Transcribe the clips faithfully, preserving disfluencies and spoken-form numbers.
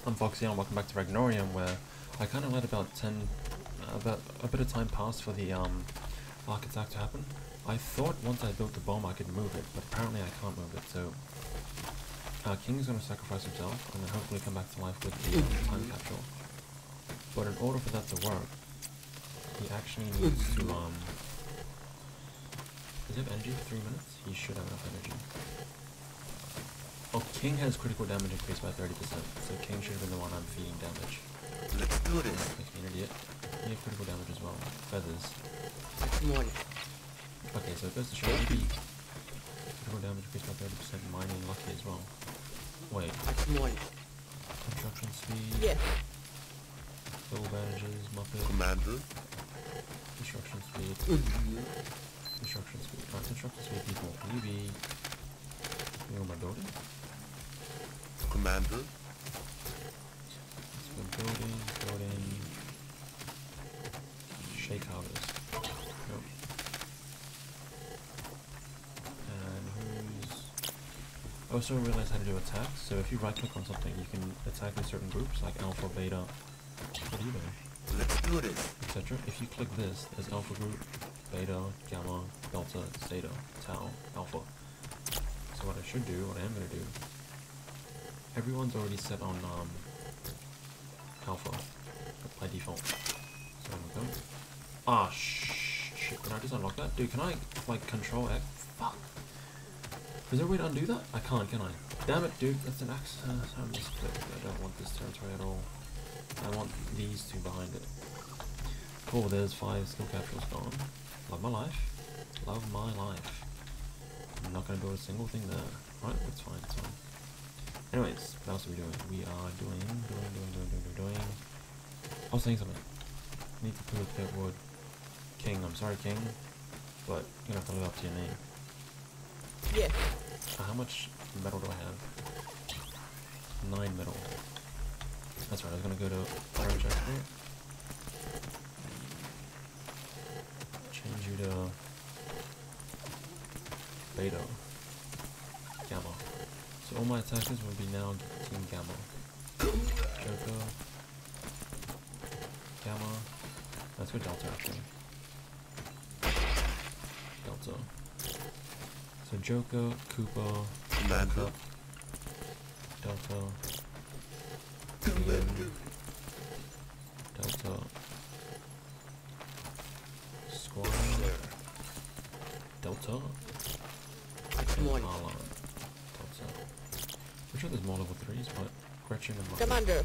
I'm Foxy and welcome back to Ragnorium, where I kind of let about ten, uh, about a bit of time pass for the um, arc attack to happen. I thought once I built the bomb I could move it, but apparently I can't move it, so uh, King is going to sacrifice himself and then hopefully come back to life with the um, time capsule. But in order for that to work, he actually needs to, um, does he have energy for three minutes? He should have enough energy. Oh, King has critical damage increased by thirty percent, so King should have been the one I'm feeding damage. Let's do this. Makes me an idiot. He has critical damage as well. Feathers. One. Okay, so it goes to show maybe critical damage increased by thirty percent, mining lucky as well. Wait. One. Construction speed. Yeah. Full bandages, Muppet. Commander. Construction speed. Construction speed. Alright, construction speed people. U V. You know my building? Commander. Let's go building, building. Shake houses. Go. And who's... I also realized how to do attacks, so if you right click on something you can attack in certain groups like alpha, beta, what are you doing? Let's do this. et cetera. If you click this, there's alpha group, beta, gamma, delta, zeta, tau, alpha. So what I should do, what I am going to do, everyone's already set on um, alpha by default. So I'm going to go. Ah, sh shit, can I just unlock that? Dude, can I, like, control X? Fuck. Is there a way to undo that? I can't, can I? Damn it, dude, that's an axe. Uh, I misclicked. I don't want this territory at all. I want these two behind it. Cool, there's five skill capsules gone. Love my life. Love my life. I'm not going to build a single thing there. Right, that's fine, that's fine. Anyways, what else are we doing? We are doing, doing, doing, doing, doing, doing, doing. I was saying something. I need to put a pit wood. King, I'm sorry, King, but you're going to have to live up to your name. Yeah. Uh, how much metal do I have? Nine metal. That's right, I was going to go to Orange Export. Change you to beta. Gamma. So all my attackers will be now Team Gamma. Joker. Gamma. Let's go Delta actually. Delta. So Joker, Koopa, Commander. Delta. Ian, Delta. Squad. Delta. One. Marlon. Delta. I'm sure there's more level threes, but Gretchen and Marlon. Commander.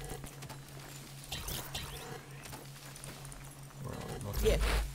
Where are we? Okay. Yeah.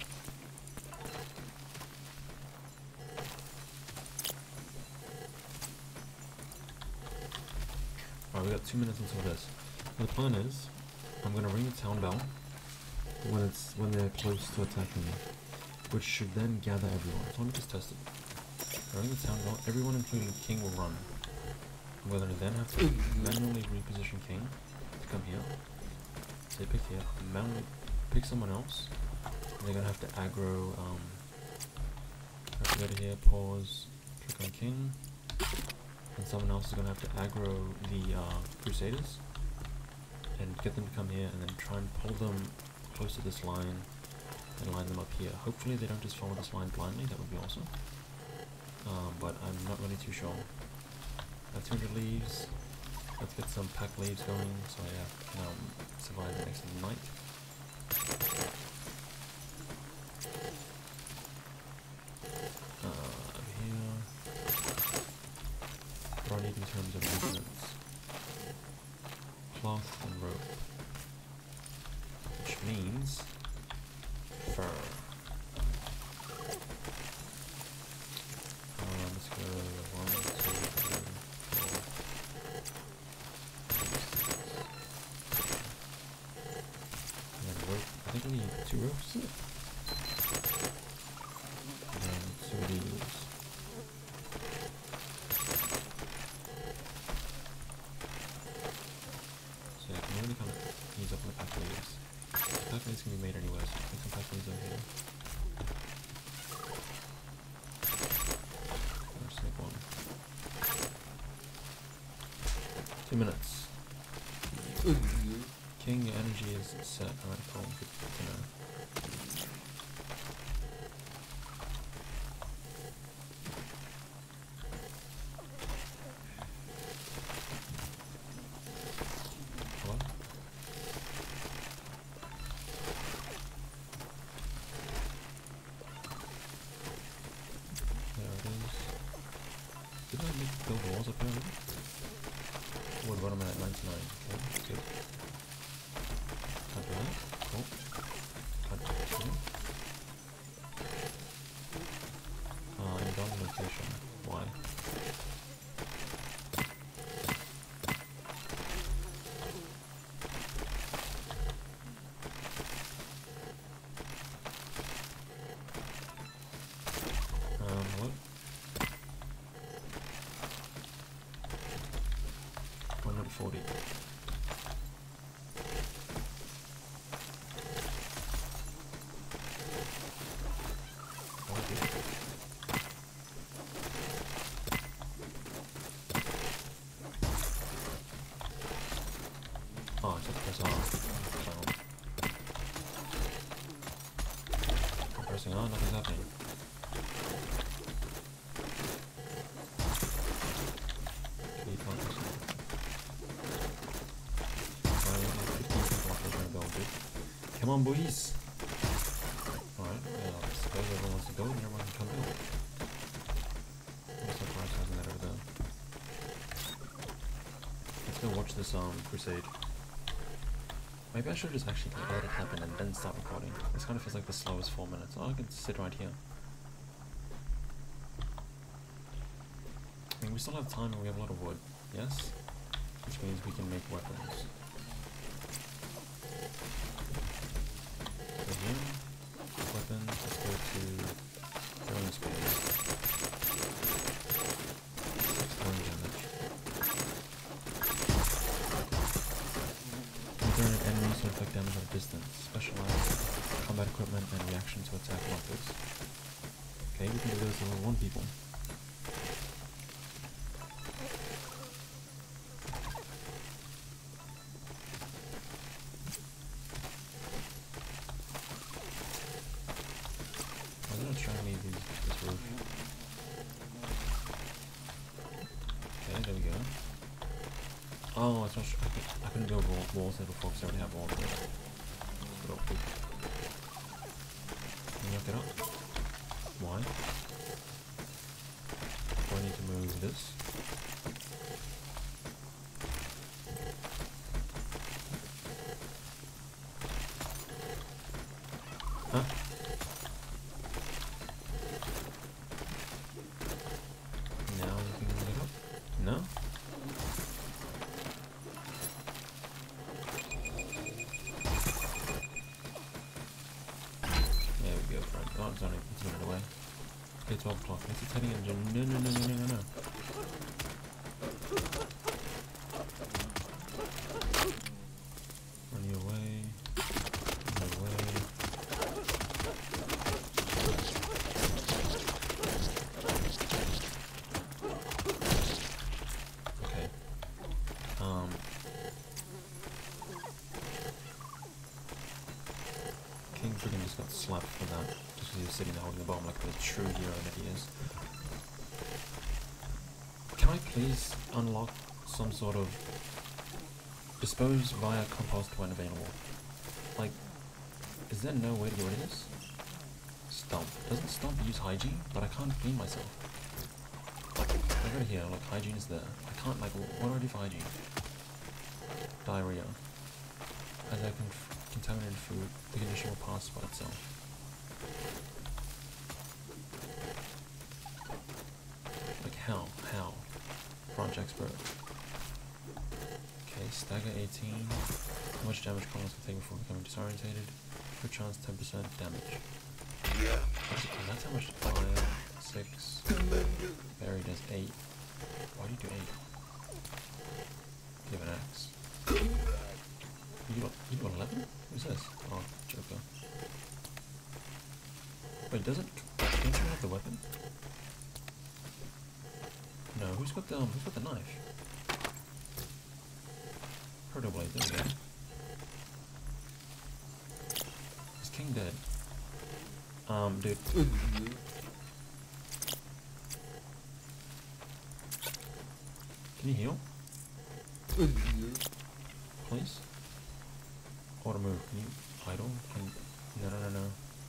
Alright, we got two minutes until this. The plan is, I'm gonna ring the town bell when it's when they're close to attacking me, which should then gather everyone. So let me just test it. I ring the town bell, everyone including King will run. I'm gonna then have to manually reposition King to come here. So they pick here, manually pick someone else, and they're gonna have to aggro, um, have to go to here, pause, click on King, and someone else is gonna have to aggro the uh, Crusaders, and get them to come here, and then try and pull them close to this line, and line them up here. Hopefully they don't just follow this line blindly, that would be awesome. Um, but I'm not really too sure. I have two hundred leaves. Let's get some pack leaves going, so I can um, survive the next night. Uh, here. What do I need in terms of movements? Cloth and rope. Which means fur. Uh, let's go one, two, three, four. And then rope. I think we need two ropes. And then two of these. So yeah, I can really kind of ease up on the pack leaves. Pack leaves can be made anywhere, so put some pack leaves over here. Let's take one. Two minutes. King, your energy is set. Alright, cool. Good to know. Hello? There it is. Did I make build walls up here already? Wood, what am I at? ninety-nine. Okay, good. Can't do that. Cool. Can't do that. Uh, invalid location. Why? Um, hello? one hundred forty. Oh, it's just press R. Clown. I'm pressing R, nothing's happening. Okay, you can't press R. Come on, boys! Alright, yeah, I suppose everyone wants to go and everyone can come build. What's the prioritizing that over there? Let's go watch this um crusade. Maybe I should just actually let it happen and then start recording. This kind of feels like the slowest four minutes. Oh, I can sit right here. I mean, we still have time and we have a lot of wood, yes? Which means we can make weapons. Again, weapons, let's go to throwing spears. Six throwing damage. Burn enemies to inflict damage at a distance. Specialized combat equipment and reaction to attack methods. Okay, we can do those to level one people. I'm gonna try and leave these, this roof. Okay, there we go. Oh, it's not sure. I, could, I couldn't build wall, walls there before because I already have walls there. Good old poop. Can you look it up? Why? Do I need to move this? Huh? Now you can look it up? No? Oh, it's only it's a minute away. Okay, twelve o'clock. It's a heading engine. No, no, no, no, no, no, no. Run you away. Run away. Okay. Um. King freaking just got slapped for that. Just because he was sitting there holding the bomb like the true hero that he is. Can I please unlock some sort of dispose via compost when available? Like, is there no way to get rid of this? Stomp. Doesn't Stomp use hygiene? But I can't clean myself. Like, I go to here, like, hygiene is there. I can't, like, what do I do for hygiene? Diarrhea. As I can contaminated food, the condition will pass by itself. Like how? How? Branch expert. Okay, stagger eighteen. How much damage colonists can take before becoming disorientated? Per chance ten percent damage. Yeah. That's, that's how much. Five, six. Buried as eight. Why do you do eight? Give an axe. You got, you got eleven? Who's this? Oh, Joker. Wait, doesn't, don't you have the weapon? No, who's got the, um, who's got the knife? Proto Blade, there we go. Is King dead? Um, dude. Mm-hmm. Can you heal? Mm-hmm. Please? Auto move. Can you idle? Can no no no no.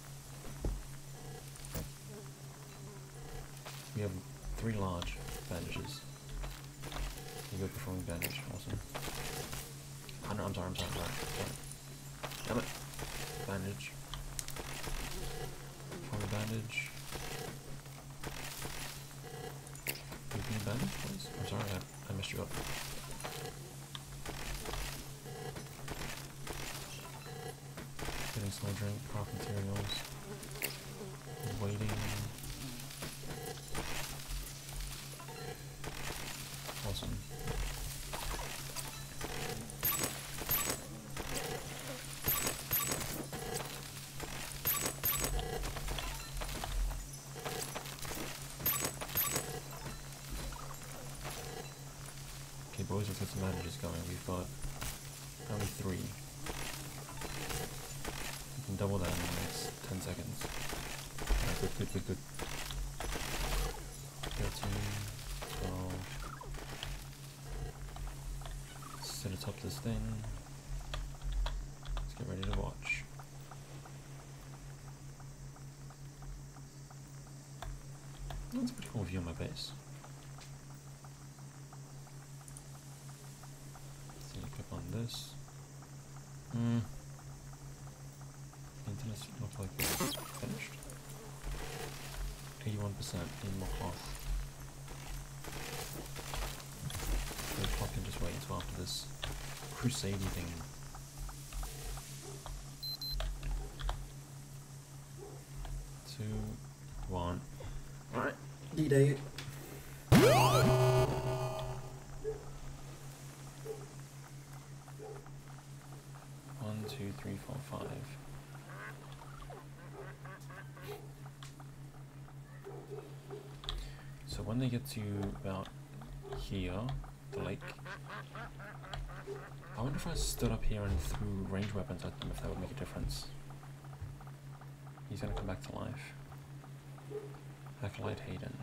We have three large bandages. You go performing bandage, awesome. Oh, no, I'm sorry, I'm sorry, I'm sorry. sorry. Damn it. Bandage. Performing bandage. Give me a bandage, please. I'm sorry, I, I messed you up. Getting slow drink, craft materials. Waiting. Awesome. Okay, boys, let's get some bandages going. We've got only three. We can double that in the next ten seconds. Alright, good, good, good, good. thirteen, twelve. Set it up this thing. Let's get ready to watch. That's a pretty cool view of my base. Let's see, click on this. Hmm. Internet looks like this. Finished. eighty-one percent. Need more cloth. The clock can just wait until after this crusade thing. Two, one. Alright, D-Day. One, two, three, four, five. So when they get to about here, the lake, I wonder if I stood up here and threw ranged weapons at them, if that would make a difference. He's gonna come back to life. Acolyte Hayden.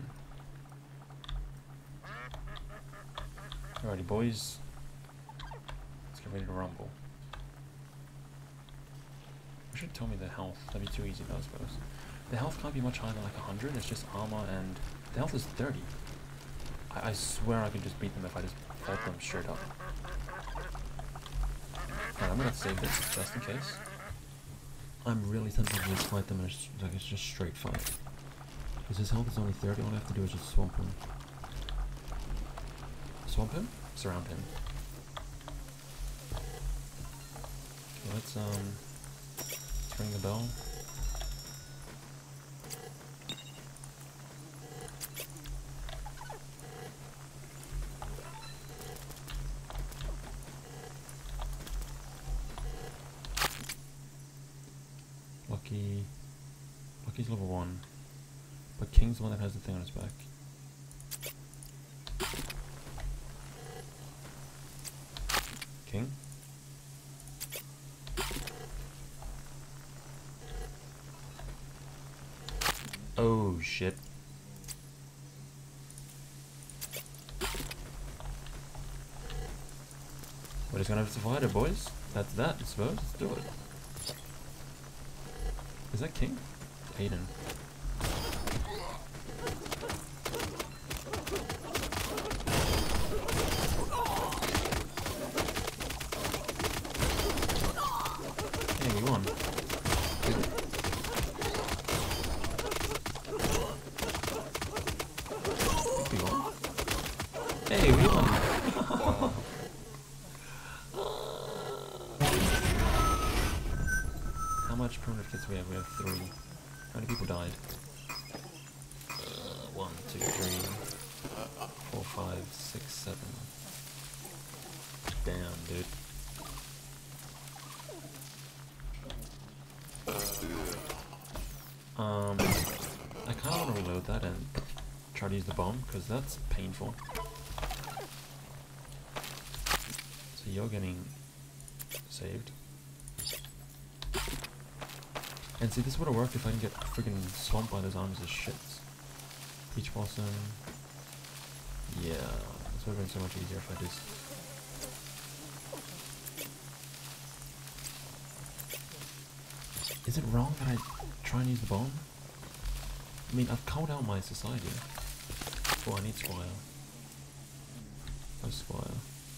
Alrighty, boys. Let's get ready to rumble. You should tell me the health. That'd be too easy though, I suppose. The health can't be much higher than like one hundred. It's just armor, and the health is thirty. I, I swear I could just beat them if I just fought them straight up. Alright, I'm gonna save this just in case. I'm really tempted to just fight them and it's, like, it's just straight fight. Because his health is only thirty, all I have to do is just swamp him. Swamp him? Surround him. Okay, let's um let's ring the bell. Lucky Lucky's level one. But King's the one that has the thing on his back. King? Oh shit. We're just gonna have to fight it, boys. That's that, I suppose. Let's do it. Is that King? Aiden. Hey, we won. We won. Hey, we won. How much primitive kits do we have? We have three. How many people died? Uh, one, two, three, four, five, six, seven. Damn, dude. Um, I kind of want to reload that and try to use the bomb, because that's painful. So Okay, you're getting saved. And see, this would have worked if I didn't get freaking swamped by those arms as shits. Peach Blossom. Yeah, this would have been so much easier if I just... Is it wrong that I try and use the bomb? I mean, I've called out my society. Oh, I need Squire. Oh, Squire.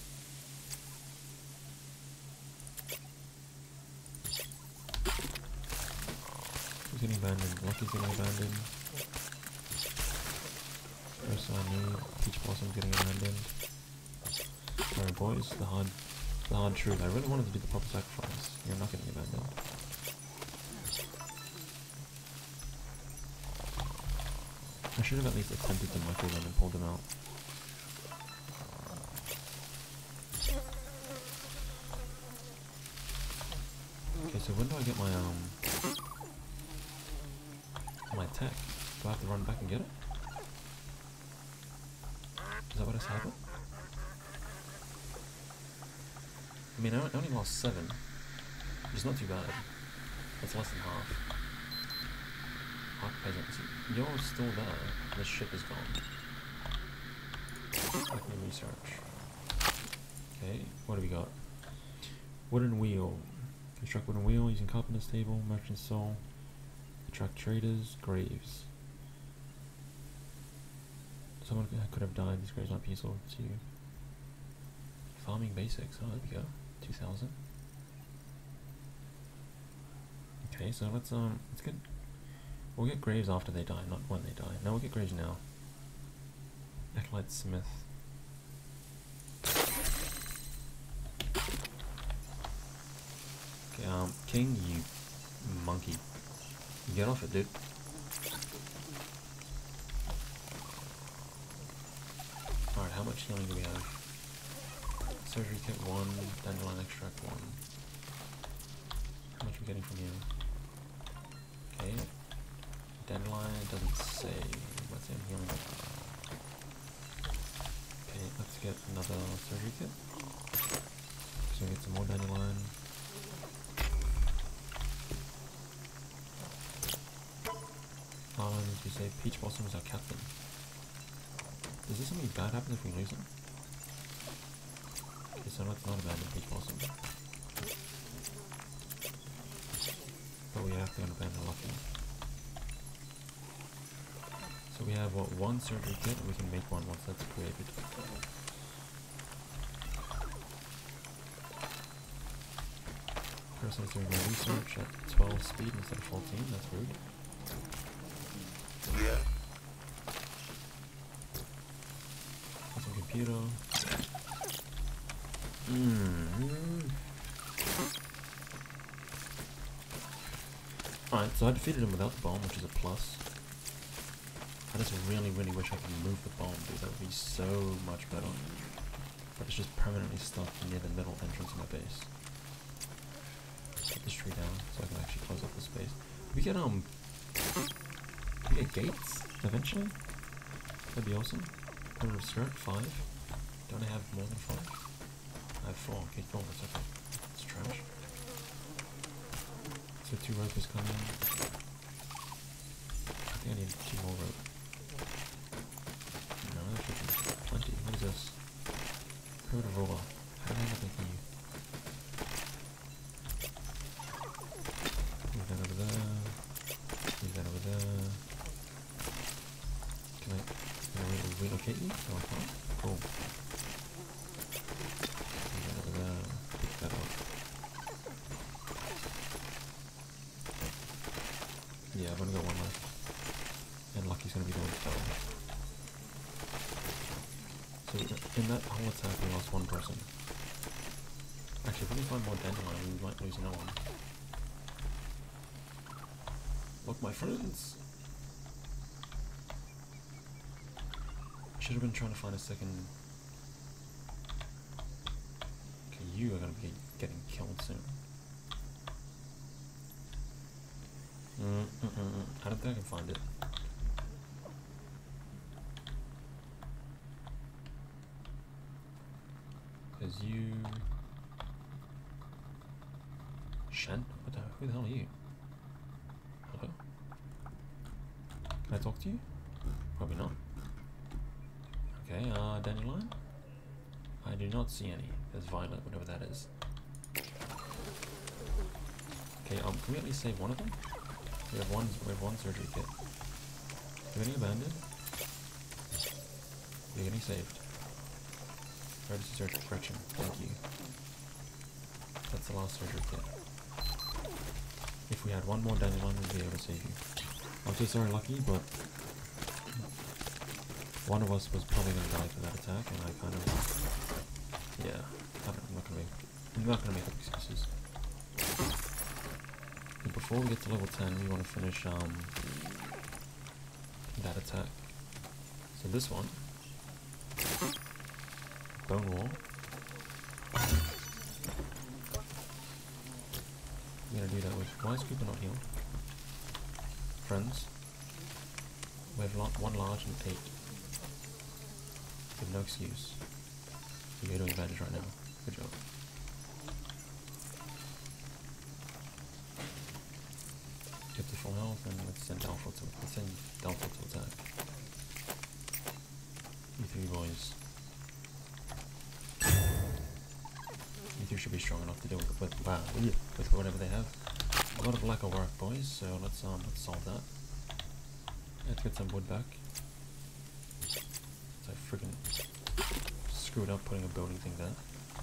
Who's getting abandoned? Lucky's getting abandoned. First I need Peach Blossom's getting abandoned. Sorry boys, the hard the hard truth. I really wanted to do the proper sacrifice. You're not getting abandoned. I should have at least attempted to micro them and pulled them out. Okay, so when do I get my um my tech? Do I have to run back and get it? Is that what I said? I mean, I only lost seven. It's not too bad. It's less than half. Half peasants. You're still there. This ship is gone. Let me research. Okay, what do we got? Wooden wheel. Construct wooden wheel using carpenter's table, merchant's soul. Attract traders, graves. Someone could have died. These graves might be useful to you. Farming basics. Oh, there we go. Two thousand. Okay, so let's um, let's get. We'll get graves after they die, not when they die. No, we'll get graves now. Acolyte Smith. Okay, um, King, you monkey. Get off it, dude. Alright, how much healing do we have? Surgery kit one, dandelion extract one. How much are we getting from you? Okay. Dandelion doesn't say. What's in healing? Okay, let's get another surgery kit. So we get some more dandelion. Um, you say Peach Blossom is our captain. Does this something bad happen if we lose him? Okay, so let's not abandon Peach Blossom. But we have to abandon Lucky. So we have what, one surgery kit, and we can make one once that's created. Person is doing my research at twelve speed instead of fourteen, that's rude. Yeah. Some computer. Mm. Alright, so I defeated him without the bomb, which is a plus. I just really, really wish I could move the bomb, dude. That would be so much better. But it's just permanently stuck near the middle entrance of my base. Put this tree down so I can actually close up the space. We get, um... we get gates, eventually? That'd be awesome. Quarter of skirt, five. Don't I have more than five? I have four. Okay, four, that's okay. It's trash. So two ropers come in. I think I need two more rope. No, that should be plenty. What is this? Code of roller. How do I get that you? Move that over there. Move that over there. Can I, can I re relocate you? No, I can't. Cool. Move that over there. Pick that up. Yeah, I've only got one left. And Lucky's gonna be the one to tell. So in that whole attack we lost one person. Actually, if we can find more dandelion, we might lose no one. Look, my friends! Should have been trying to find a second... Okay, you are gonna be getting killed soon. Mm, mm, mm, mm. I don't think I can find it. Because you... Shen? What the, who the hell are you? Hello? Can I talk to you? Probably not. Okay, uh, dandelion? I do not see any. There's violet, whatever that is. Okay, um, can we at least save one of them? We have one, we have one surgery kit. You're getting abandoned? You're getting saved. Emergency surgery correction, thank you. That's the last surgery kit. If we had one more dandelion, we'd be able to save you. I'm so sorry, Lucky, but one of us was probably going to die for that attack, and I kind of, yeah, I don't, I'm not going to make, I'm not going to make up excuses. But before we get to level ten, we want to finish um that attack. So this one, bone wall. We're gonna do that with, why is Cooper not healed? Friends, we have one large and eight. We have no excuse. You're doing advantage right now. Good job. Get to full health and let's send Alpha to let's send Alpha to attack. You three boys. You two should be strong enough to deal with, with wow, with whatever they have. A lot of lack of work, boys, so let's um let's solve that. Let's get some wood back. So I freaking screwed up putting a building thing there.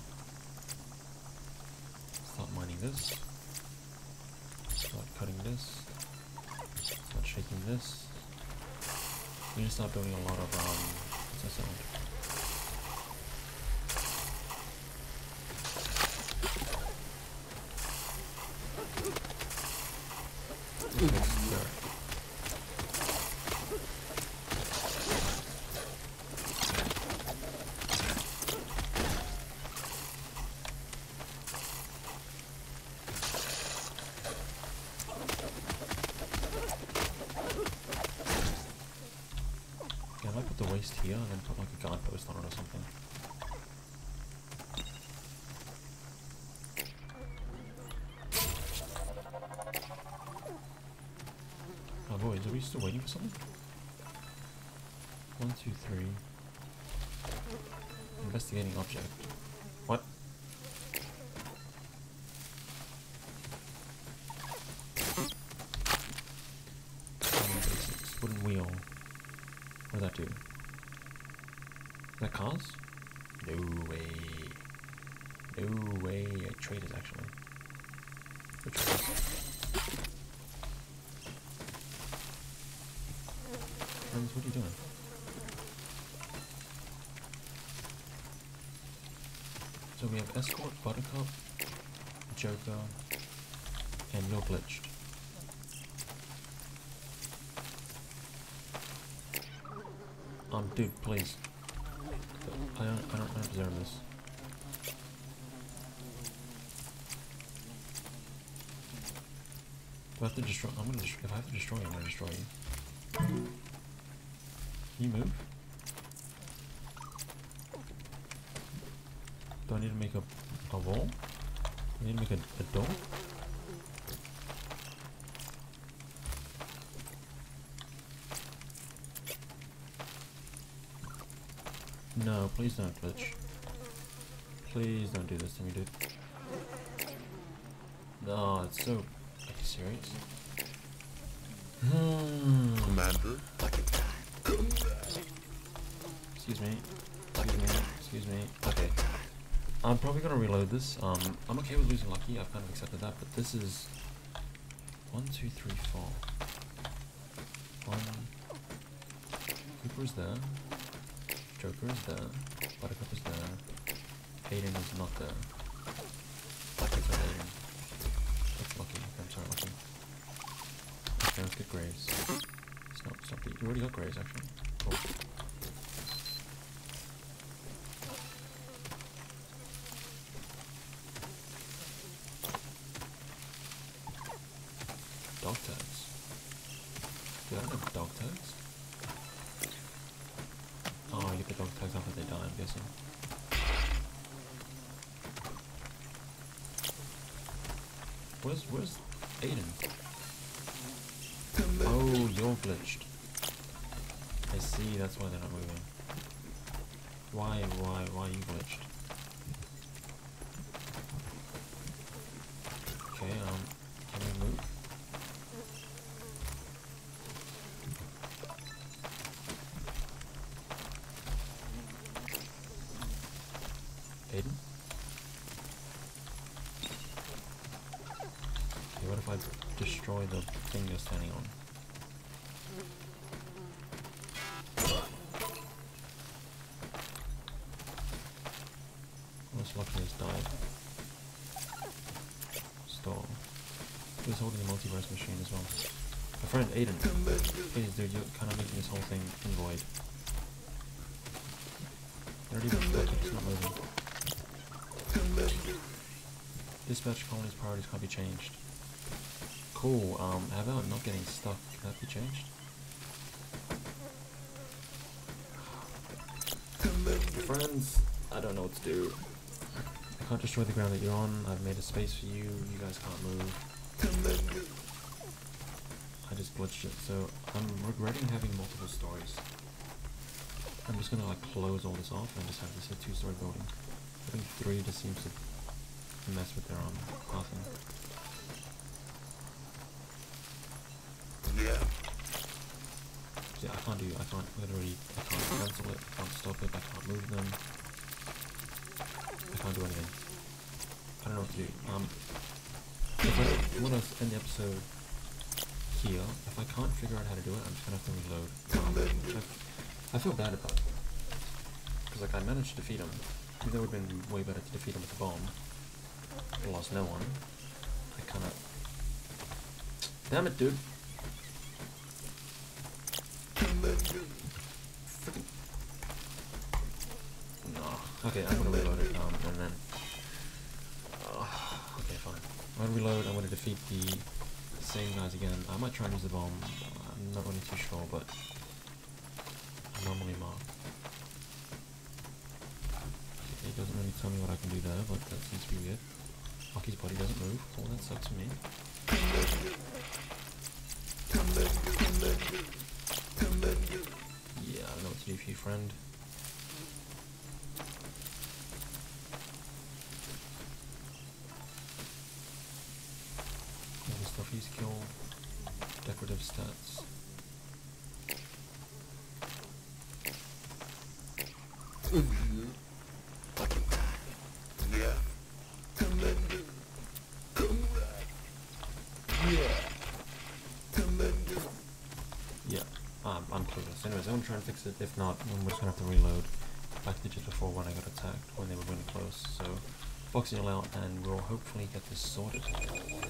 Start mining this. Start cutting this. Start shaking this. We need to start building a lot of um what's that sound? Here and then put like a guidepost on it or something. Oh boys, are we still waiting for something? One, two, three. Investigating object. What? Basics. Wooden wheel. What does that do? Is that cars? No way. No way. Traders, actually. Which ones? Friends, what are you doing? So we have Escort, Buttercup, Joker, and you're glitched. Um, dude, please. I don't, I don't, I don't deserve this. Do I have to destroy? I'm gonna destroy. If I have to destroy you, I'm gonna destroy you. Can you move? Do I need to make a, a wall? I need to make a, a door? No, please don't glitch. Please don't do this to me, dude. No, it's so... Are you serious? Hmm. Commander, Excuse me. Excuse me. Excuse me. Okay. I'm probably gonna reload this. Um, I'm okay with losing Lucky. I've kind of accepted that, but this is... One, two, three, four. One... Cooper's there. Joker is there, Buttercup is there, Aiden is not there. Lucky's not Aiden. That's Lucky. Okay, I'm sorry, Lucky. Okay, let's get Graves. Stop, stop the. You already got Graves, actually. Cool. Dog tags. Dude, I don't have dog tags. Oh, you get the dog tags after they die, I'm guessing. Where's, where's Aiden? Oh, you're glitched. I see, that's why they're not moving. Why, why, why are you glitched? Okay, um, can we move? Aiden? Okay, what if I destroy the thing you're standing on? Most lucky has died. Stall. Who's holding the multiverse machine as well? My friend Aiden. Please, dude, you're kind of making this whole thing void. They're not even stuck, it's not moving. Dispatch colony's priorities can't be changed. Cool, um, how about not getting stuck? Can that be changed? Friends, I don't know what to do. I can't destroy the ground that you're on. I've made a space for you. You guys can't move. I just glitched it, so I'm regretting having multiple stories. I'm just gonna like close all this off and just have this a two-story building. I think three just seems to mess with their um pathing. Yeah. Yeah, I can't do. I can't literally. I can't cancel it. I can't stop it. I can't move them. I can't do anything. I don't know what to do. Um, if I want to end the episode here, if I can't figure out how to do it, I'm just gonna have to reload. Um, I, I feel bad about it because like I managed to defeat him. Even though it would have been way better to defeat him with the bomb. I lost no one. I kind of. Damn it, dude. Freaking. No. Okay, I'm gonna reload it. Um, and then. Uh, okay, fine. I'm gonna reload. I'm gonna defeat the same guys again. I might try and use the bomb. I'm not really too sure, but normally mark. Okay, it doesn't really tell me what I can do there, but that seems to be weird. Rocky's body doesn't move. Oh, that sucks for me. Yeah, I don't know what to do for you, friend. All the stuff he's killed. Decorative stats. Yeah. Yeah, um, I'm clueless. Anyways, I'm gonna try and fix it. If not, then we're just gonna have to reload like we did before when I got attacked, when they were really close. So, boxing all out, and we'll hopefully get this sorted.